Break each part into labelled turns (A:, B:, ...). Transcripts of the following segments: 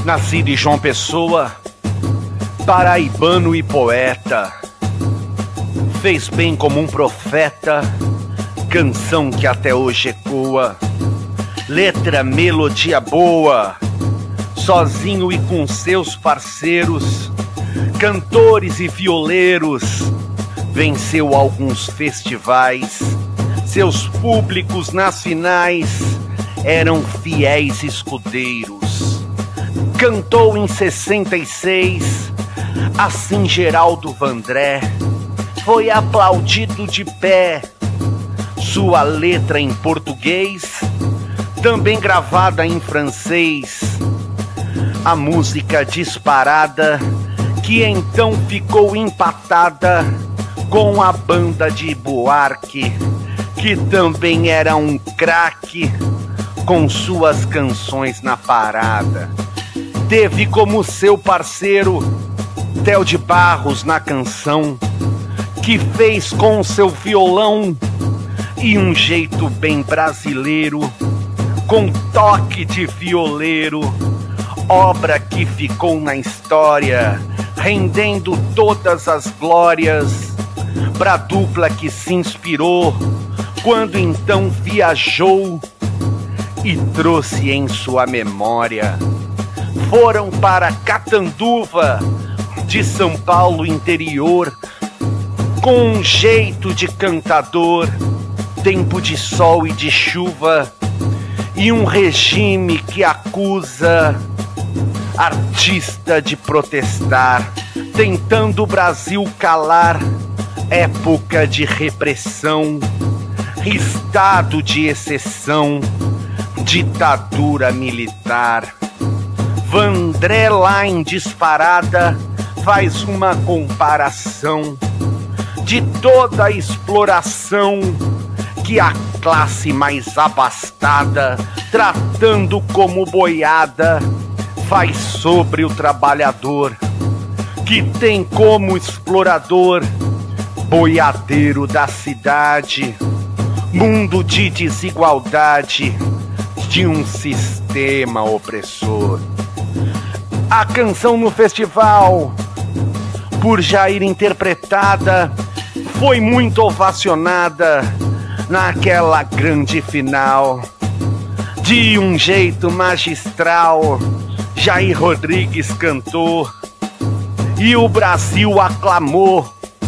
A: Nascido em João Pessoa, paraibano e poeta, fez bem como um profeta, canção que até hoje ecoa, letra, melodia boa, sozinho e com seus parceiros, cantores e violeiros, venceu alguns festivais, seus públicos nas finais eram fiéis escudeiros. Cantou em 66, assim Geraldo Vandré, foi aplaudido de pé. Sua letra em português, também gravada em francês. A música disparada, que então ficou empatada com a banda de Buarque, que também era um craque com suas canções na parada. Teve como seu parceiro Theo de Barros na canção, que fez com seu violão e um jeito bem brasileiro, com toque de violeiro, obra que ficou na história, rendendo todas as glórias pra dupla que se inspirou quando então viajou e trouxe em sua memória. Foram para Catanduva, de São Paulo interior, com um jeito de cantador, tempo de sol e de chuva, e um regime que acusa artista de protestar, tentando o Brasil calar, época de repressão, estado de exceção, ditadura militar. Vandré lá em Disparada faz uma comparação de toda a exploração que a classe mais abastada, tratando como boiada, faz sobre o trabalhador, que tem como explorador, boiadeiro da cidade, mundo de desigualdade, de um sistema opressor. A canção no festival, por Jair interpretada, foi muito ovacionada naquela grande final. De um jeito magistral, Jair Rodrigues cantou e o Brasil aclamou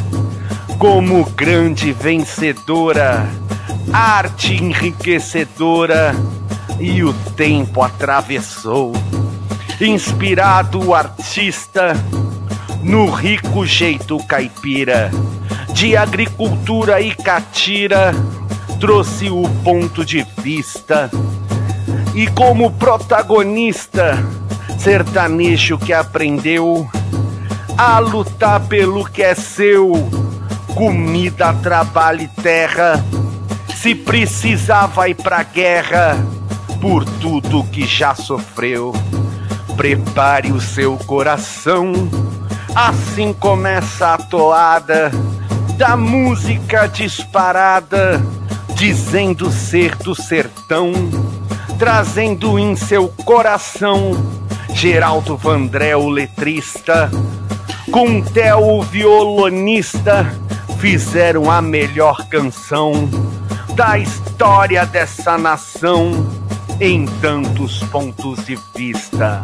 A: como grande vencedora, arte enriquecedora, e o tempo atravessou. Inspirado o artista no rico jeito caipira, de agricultura e catira, trouxe o ponto de vista. E como protagonista, sertanejo que aprendeu a lutar pelo que é seu, comida, trabalho e terra, se precisava ir pra guerra, por tudo que já sofreu. Prepare o seu coração, assim começa a toada da música disparada, dizendo ser do sertão, trazendo em seu coração Geraldo Vandré, o letrista, com Theo, o violonista, fizeram a melhor canção da história dessa nação, em tantos pontos de vista.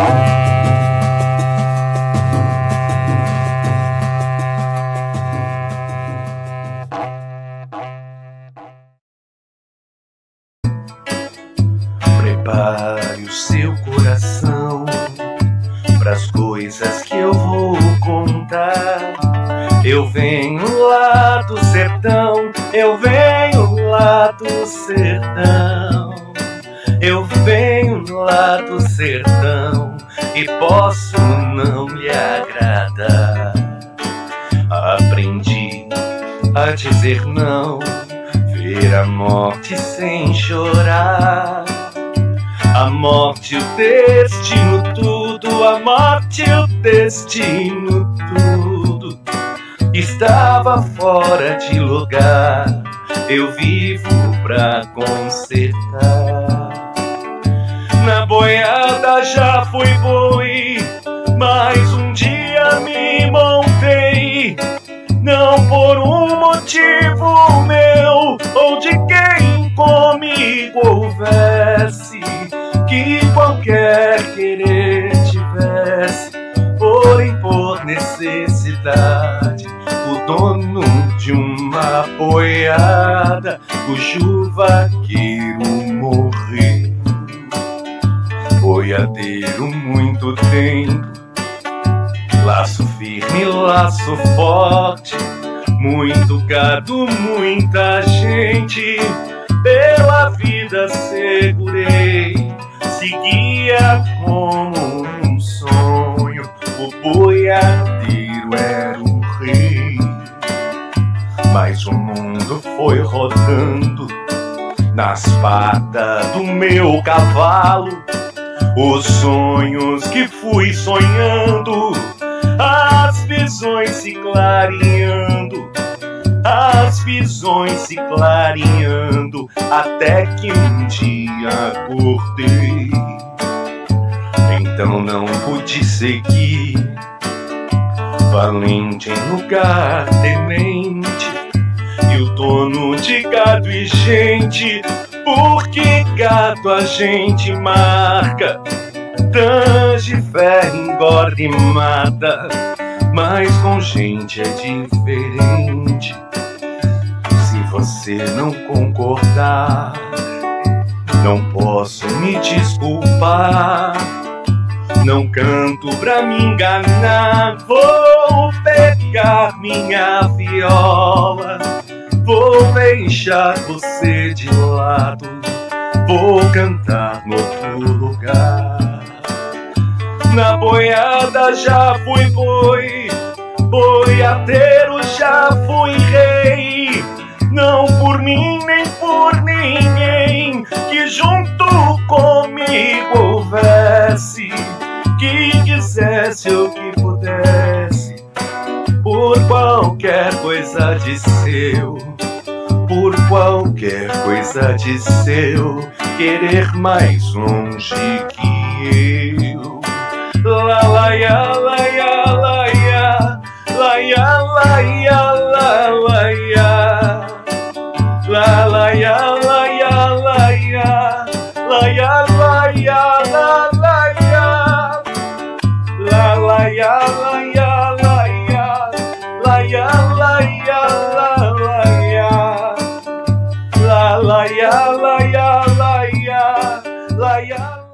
A: Prepare o seu coração pras coisas que eu vou contar. Eu venho lá do sertão, eu venho lá do sertão. Eu venho lá do sertão e posso não lhe agradar. Aprendi a dizer não, ver a morte sem chorar. A morte, o destino, tudo, a morte, o destino, tudo estava fora de lugar. Eu vivo pra consertar. Na boiada já fui boi, algum motivo meu ou de quem comigo houvesse, que qualquer querer tivesse, porém por necessidade, o dono de uma boiada cujo vaqueiro morreu. Boiadeiro muito tempo, laço firme, laço forte, muito gado, muita gente, pela vida segurei, seguia como um sonho, o boiadeiro era o rei. Mas o mundo foi rodando nas patas do meu cavalo, os sonhos que fui sonhando, as visões se clareando, as visões se clareando, até que um dia acordei. Então não pude seguir, valente em lugar temente, e o dono de gado e gente, porque gado a gente marca, tange, ferra, engorda e mata, mas com gente é diferente. Se você não concordar, não posso me desculpar, não canto pra me enganar, vou pegar minha viola, vou deixar você de lado, vou cantar no outro lugar. Na boiada já fui boi, boiadeiro já fui rei, não por mim nem por ninguém que junto comigo houvesse, que quisesse ou que pudesse, por qualquer coisa de seu, por qualquer coisa de seu, querer mais longe que eu. La la ya la ya la ya, la ya la ya la la ya, la la ya la ya la ya, la ya la ya la la ya, la la ya la ya la ya, la ya la ya la la ya, la la ya la ya la ya, la ya.